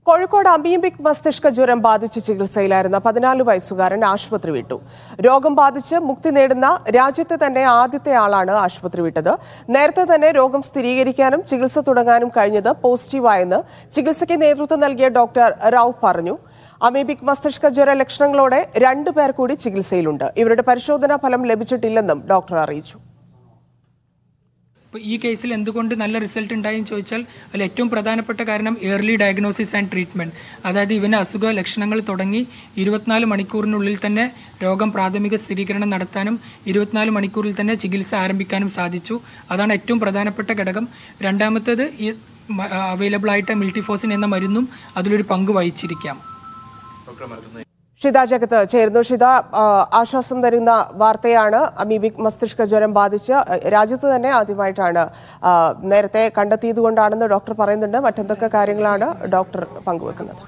Kozhikode amoebic മസ്തിഷ്ക ജ്വരം ബാധിച്ച് ചികിത്സയിലായിരുന്ന 14 വയസ്സുകാരൻ ആശുപത്രി വിട്ടു. രോഗം ബാധിച്ച് മുക്തി നേടുന്ന രാജ്യത്തെ തന്നെ ആദ്യത്തെ ആളാണ് ആശുപത്രി വിട്ടത്. നേരത്തെ തന്നെ രോഗം സ്ഥിരീകരിക്കാനും ചികിത്സ തുടങ്ങാനും കഴിഞ്ഞത് പോസിറ്റീവായെന്ന് ചികിത്സയ്ക്ക് നേതൃത്വം നൽകിയ ഡോക്ടർ റാവു പറഞ്ഞു. അമീബിക് മസ്തിഷ്ക ജ്വര ലക്ഷണങ്ങളോടെ 2 പേർ കൂടി ചികിത്സയിലുണ്ട്. ഇവരുടെ പരിശോധനാ ഫലം ലഭിച്ചിട്ടില്ലെന്നും ഡോക്ടർ അറിയിച്ചു. ഇപ്പോൾ ഈ കേസിൽ എന്തുകൊണ്ട് നല്ല റിസൾട്ട് ഉണ്ടായെന്ന് ചോദിച്ചാൽ അതിൽ ഏറ്റവും പ്രധാനപ്പെട്ട കാരണം ഏർലി ഡയഗ്നോസിസ് ആൻഡ് ട്രീറ്റ്മെൻറ്റ്. അതായത് ഇവന് അസുഖ ലക്ഷണങ്ങൾ തുടങ്ങി 24 മണിക്കൂറിനുള്ളിൽ തന്നെ രോഗം പ്രാഥമിക സ്ഥിരീകരണം നടത്താനും 24 മണിക്കൂറിൽ തന്നെ ചികിത്സ ആരംഭിക്കാനും സാധിച്ചു. അതാണ് ഏറ്റവും പ്രധാനപ്പെട്ട ഘടകം. രണ്ടാമത്തേത് ഈ അവൈലബിൾ ആയിട്ട് മിൽട്ടിഫോസിൻ എന്ന മരുന്നും അതിലൊരു പങ്ക് വഹിച്ചിരിക്കാം. ഷിത ജഗത്ത് ചേരുന്നു. ഷിത, ആശ്വാസം തരുന്ന വാർത്തയാണ്. അമീബിക് മസ്തിഷ്ക ജ്വരം ബാധിച്ച് രാജ്യത്ത് തന്നെ ആദ്യമായിട്ടാണ്. നേരത്തെ കണ്ടെത്തിയതുകൊണ്ടാണെന്ന് ഡോക്ടർ പറയുന്നുണ്ട്. മറ്റെന്തൊക്കെ കാര്യങ്ങളാണ് ഡോക്ടർ പങ്കുവെക്കുന്നത്?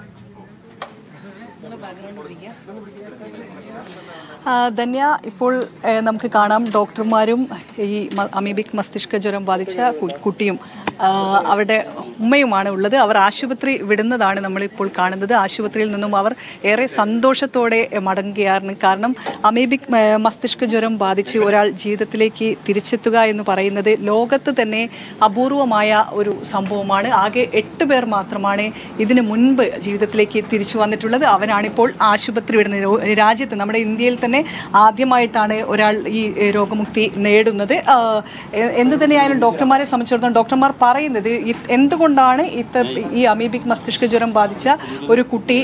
ധന്യ, ഇപ്പോൾ നമുക്ക് കാണാം ഡോക്ടർമാരും ഈ അമീബിക് മസ്തിഷ്ക ജ്വരം ബാധിച്ച കുട്ടിയും അവരുടെ ഉമ്മയുമാണ് ഉള്ളത്. അവർ ആശുപത്രി വിടുന്നതാണ് നമ്മളിപ്പോൾ കാണുന്നത്. ആശുപത്രിയിൽ നിന്നും അവർ ഏറെ സന്തോഷത്തോടെ മടങ്ങുകയാണ്. കാരണം അമീബിക് മസ്തിഷ്ക ജ്വരം ബാധിച്ച് ഒരാൾ ജീവിതത്തിലേക്ക് തിരിച്ചെത്തുക എന്ന് പറയുന്നത് ലോകത്ത് തന്നെ അപൂർവമായ ഒരു സംഭവമാണ്. ആകെ 8 പേർ മാത്രമാണ് ഇതിനു മുൻപ് ജീവിതത്തിലേക്ക് തിരിച്ചു വന്നിട്ടുള്ളത്. അവരാണിപ്പോൾ ആശുപത്രി വിടുന്നത്. രാജ്യത്ത് നമ്മുടെ ഇന്ത്യയിൽ തന്നെ ആദ്യമായിട്ടാണ് ഒരാൾ ഈ രോഗമുക്തി നേടുന്നത്. എന്ത് തന്നെയായാലും ഡോക്ടർമാരെ സംബന്ധിച്ചിടത്തോളം ഡോക്ടർമാർ പറയുന്നത് എന്തുകൊണ്ടാണ് ഈ അമീബിക് മസ്തിഷ്ക ജ്വരം ബാധിച്ച ഒരു കുട്ടി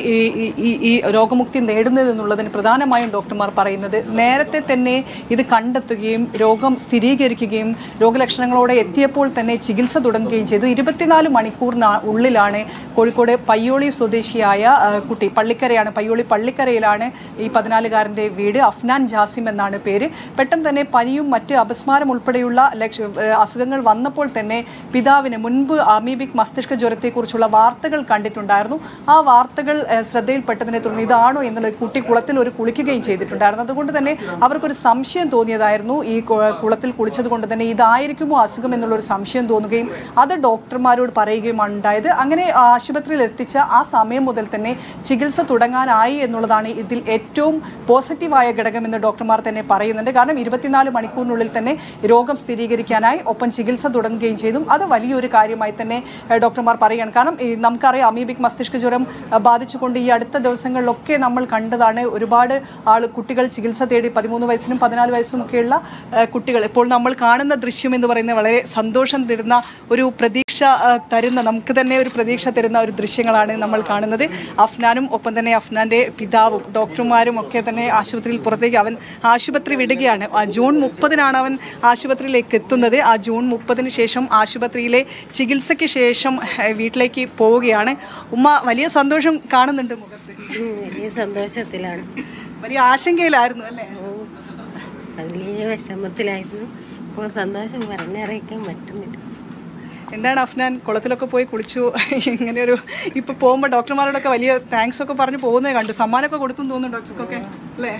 ഈ രോഗമുക്തി നേടുന്നത് എന്നുള്ളതിന് പ്രധാനമായും ഡോക്ടർമാർ പറയുന്നത് നേരത്തെ തന്നെ ഇത് കണ്ടെത്തുകയും രോഗം സ്ഥിരീകരിക്കുകയും രോഗലക്ഷണങ്ങളോടെ എത്തിയപ്പോൾ തന്നെ ചികിത്സ തുടങ്ങുകയും ചെയ്തു. 24 മണിക്കൂറിനുള്ളിലാണ് കോഴിക്കോട് പയ്യോളി സ്വദേശിയായ കുട്ടി, പള്ളിക്കരയാണ്, പയ്യോളി പള്ളിക്കരയിലാണ് ഈ 14-കാരൻ്റെ വീട്. അഫ്നാൻ ജാസിം എന്നാണ് പേര്. പെട്ടെന്ന് തന്നെ പനിയും മറ്റ് അപസ്മാരം ഉൾപ്പെടെയുള്ള അസുഖങ്ങൾ വന്നപ്പോൾ തന്നെ പിതാവിന് മുൻപ് അമീബിക് മസ്തിഷ്ക ജ്വരത്തെക്കുറിച്ചുള്ള വാർത്തകൾ കണ്ടിട്ടുണ്ടായിരുന്നു. ആ വാർത്തകൾ ശ്രദ്ധയിൽപ്പെട്ടതിനെ തുടർന്ന് ഇതാണോ എന്നുള്ളത് കുട്ടി കുളത്തിൽ കുളിക്കുകയും ചെയ്തിട്ടുണ്ടായിരുന്നു. അതുകൊണ്ട് തന്നെ അവർക്കൊരു സംശയം തോന്നിയതായിരുന്നു. ഈ കുളത്തിൽ കുളിച്ചത് കൊണ്ട് തന്നെ ഇതായിരിക്കുമോ അസുഖം എന്നുള്ളൊരു സംശയം തോന്നുകയും അത് ഡോക്ടർമാരോട് പറയുകയുമാണ് ഉണ്ടായത്. അങ്ങനെ ആശുപത്രിയിൽ എത്തിച്ച ആ സമയം മുതൽ തന്നെ ചികിത്സ തുടങ്ങാനായി എന്നുള്ളതാണ് ഇതിൽ ഏറ്റവും പോസിറ്റീവായ ഘടകമെന്ന് ഡോക്ടർമാർ തന്നെ പറയുന്നുണ്ട്. കാരണം 24 മണിക്കൂറിനുള്ളിൽ തന്നെ രോഗം സ്ഥിരീകരിക്കാനായി ഒപ്പം ചികിത്സ തുടങ്ങുകയും ചെയ്തു. അത് വലിയൊരു കാര്യമായി തന്നെ ഡോക്ടർമാർ പറയുകയാണ്. കാരണം നമുക്കറിയാം അമീബിക് മസ്തിഷ്ക ജ്വരം ബാധിച്ചുകൊണ്ട് ഈ അടുത്ത ദിവസങ്ങളിലൊക്കെ നമ്മൾ കണ്ടതാണ് ഒരുപാട് കുട്ടികൾ ചികിത്സ തേടി 13 വയസ്സിനും 14 വയസ്സും ഒക്കെയുള്ള കുട്ടികൾ. ഇപ്പോൾ നമ്മൾ കാണുന്ന ദൃശ്യം എന്ന് പറയുന്നത് വളരെ സന്തോഷം തരുന്ന ഒരു പ്രതീക്ഷ തരുന്ന, നമുക്ക് തന്നെ ഒരു പ്രതീക്ഷ തരുന്ന ഒരു ദൃശ്യങ്ങളാണ് നമ്മൾ കാണുന്നത്. അഫ്നാനും ഒപ്പം തന്നെ അഫ്നാൻ്റെ പിതാവും ഡോക്ടർമാരും ഒക്കെ തന്നെ ആശുപത്രിയിൽ പുറത്തേക്ക് അവൻ ആശുപത്രി വിടുകയാണ്. ജൂൺ 30-നാണ് അവൻ ആശുപത്രിയിലേക്ക് എത്തുന്നത്. ആ ജൂൺ 30-ന് ശേഷം ആശുപത്രിയിലെ ചികിത്സയ്ക്ക് ശേഷം വീട്ടിലേക്ക് പോവുകയാണ്. ഉമ്മ വലിയ സന്തോഷം കാണുന്നുണ്ട് മുഖത്ത്. വലിയ സന്തോഷത്തിലാണ്. വലിയ ആശങ്കയിലായിരുന്നു അല്ലേ? വലിയ വിഷമത്തിലായിരുന്നു. ഇപ്പോൾ സന്തോഷം പറഞ്ഞറിയിക്കാൻ പറ്റുന്നില്ല. എന്താണ് അഫ്നാൻ, കുളത്തിലൊക്കെ പോയി കുളിച്ചു, ഇങ്ങനെയൊരു ഇപ്പോൾ പോകുമ്പോൾ ഡോക്ടർമാരോടൊക്കെ വലിയ താങ്ക്സ് ഒക്കെ പറഞ്ഞ് പോകുന്നത് കണ്ടു. സമ്മാനമൊക്കെ കൊടുത്തു തോന്നുന്നു ഡോക്ടർക്കൊക്കെ അല്ലേ?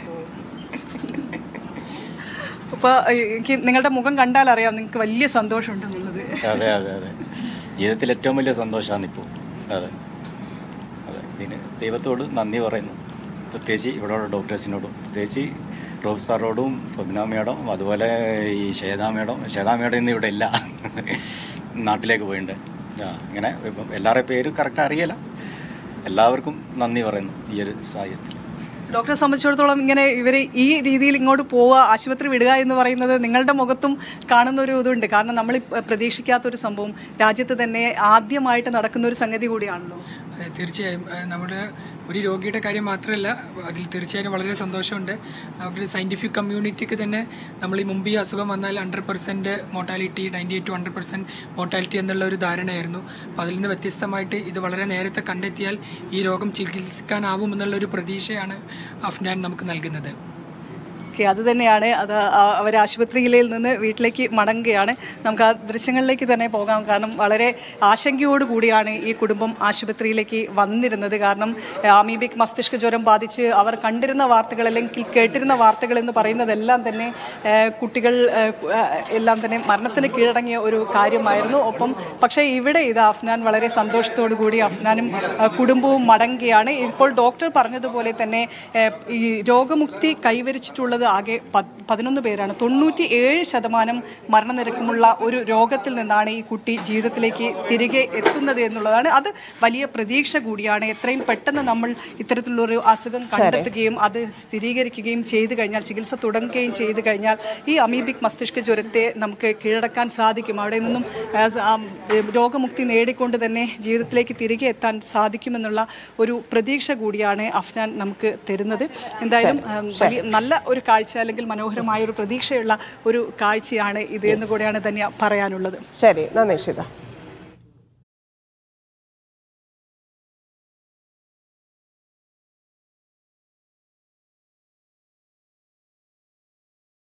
അപ്പോൾ എനിക്ക് നിങ്ങളുടെ മുഖം കണ്ടാൽ അറിയാം നിങ്ങൾക്ക് വലിയ സന്തോഷമുണ്ടെന്നുള്ളത്. അതെ അതെ അതെ, ജീവിതത്തിൽ ഏറ്റവും വലിയ സന്തോഷമാണ് ഇപ്പോൾ. അതെ അതെ, ഇതിന് ദൈവത്തോട് നന്ദി പറയുന്നു. പ്രത്യേകിച്ച് ഇവിടെയുള്ള ഡോക്ടേഴ്സിനോടും, പ്രത്യേകിച്ച് റോബ് സാറോടും ഫെബിന മേഡം, അതുപോലെ ഈ ശ്വേതാ മേഡം ഇന്ന് ഇവിടെ ഇല്ല, നാട്ടിലേക്ക് പോയിട്ടുണ്ട്. ഇങ്ങനെ ഇപ്പം എല്ലാവരുടെ പേര് കറക്റ്റ് അറിയില്ല. എല്ലാവർക്കും നന്ദി പറയുന്നു ഈ ഒരു സാഹചര്യത്തിൽ. ഡോക്ടറെ സംബന്ധിച്ചിടത്തോളം ഇങ്ങനെ ഇവർ ഈ രീതിയിൽ ഇങ്ങോട്ട് പോവുക, ആശുപത്രി വിടുക എന്ന് പറയുന്നത് നിങ്ങളുടെ മുഖത്തും കാണുന്ന ഒരു ഇതുണ്ട്. കാരണം നമ്മൾ പ്രതീക്ഷിക്കാത്തൊരു സംഭവം രാജ്യത്ത് തന്നെ ആദ്യമായിട്ട് നടക്കുന്ന ഒരു സംഗതി കൂടിയാണല്ലോ. അതെ, തീർച്ചയായും നമ്മുടെ ഒരു രോഗിയുടെ കാര്യം മാത്രമല്ല, അതിൽ തീർച്ചയായും വളരെ സന്തോഷമുണ്ട്. നമ്മുടെ സയൻറ്റിഫിക് കമ്മ്യൂണിറ്റിക്ക് തന്നെ നമ്മൾ ഈ മുമ്പ് ഈ അസുഖം വന്നാൽ 100% മോർട്ടാലിറ്റി, 98 to 100% മോർട്ടാലിറ്റി എന്നുള്ള ഒരു ധാരണയായിരുന്നു. അപ്പോൾ അതിൽ നിന്ന് വ്യത്യസ്തമായിട്ട് ഇത് വളരെ നേരത്തെ കണ്ടെത്തിയാൽ ഈ രോഗം ചികിത്സിക്കാനാവും എന്നുള്ളൊരു പ്രതീക്ഷയാണ് അഫ്നാൻ നമുക്ക് നൽകുന്നത്. ഓക്കെ, അത് തന്നെയാണ്. അത് അവർ ആശുപത്രിയിൽ നിന്ന് വീട്ടിലേക്ക് മടങ്ങുകയാണ്. നമുക്ക് ആ ദൃശ്യങ്ങളിലേക്ക് തന്നെ പോകാം. കാരണം വളരെ ആശങ്കയോടുകൂടിയാണ് ഈ കുടുംബം ആശുപത്രിയിലേക്ക് വന്നിരുന്നത്. കാരണം അമീബിക് മസ്തിഷ്ക ജ്വരം ബാധിച്ച് അവർ കണ്ടിരുന്ന വാർത്തകൾ അല്ലെങ്കിൽ കേട്ടിരുന്ന വാർത്തകൾ എന്ന് പറയുന്നതെല്ലാം തന്നെ കുട്ടികൾ എല്ലാം തന്നെ മരണത്തിന് കീഴടങ്ങിയ ഒരു കാര്യമായിരുന്നു. പക്ഷേ ഇവിടെ ഇത് അഫ്നാൻ വളരെ സന്തോഷത്തോടു കൂടി അഫ്നാനും കുടുംബവും മടങ്ങുകയാണ്. ഇപ്പോൾ ഡോക്ടർ പറഞ്ഞതുപോലെ തന്നെ ഈ രോഗമുക്തി കൈവരിച്ചിട്ടുള്ളത് ആകെ 11 പേരാണ്. 97% മരണനിരക്കുമുള്ള ഒരു രോഗത്തിൽ നിന്നാണ് ഈ കുട്ടി ജീവിതത്തിലേക്ക് തിരികെ എത്തുന്നത് എന്നുള്ളതാണ്. അത് വലിയ പ്രതീക്ഷ കൂടിയാണ്. എത്രയും പെട്ടെന്ന് നമ്മൾ ഇത്തരത്തിലുള്ളൊരു അസുഖം കണ്ടെത്തുകയും അത് സ്ഥിരീകരിക്കുകയും ചെയ്തു കഴിഞ്ഞാൽ, ചികിത്സ തുടങ്ങുകയും ചെയ്തു കഴിഞ്ഞാൽ ഈ അമീബിക് മസ്തിഷ്ക ജ്വരത്തെ നമുക്ക് കീഴടക്കാൻ സാധിക്കും. അവിടെ നിന്നും രോഗമുക്തി നേടിക്കൊണ്ട് തന്നെ ജീവിതത്തിലേക്ക് തിരികെ എത്താൻ സാധിക്കുമെന്നുള്ള ഒരു പ്രതീക്ഷ കൂടിയാണ് അഫ്നാൻ നമുക്ക് തരുന്നത്. എന്തായാലും വലിയ നല്ല ഒരു കാഴ്ച അല്ലെങ്കിൽ മനോഹരമായ ഒരു പ്രതീക്ഷയുള്ള ഒരു കാഴ്ചയാണ് ഇത് എന്ന് കൂടെയാണ് തന്നെ പറയാനുള്ളത്. ശരി, നന്ദി.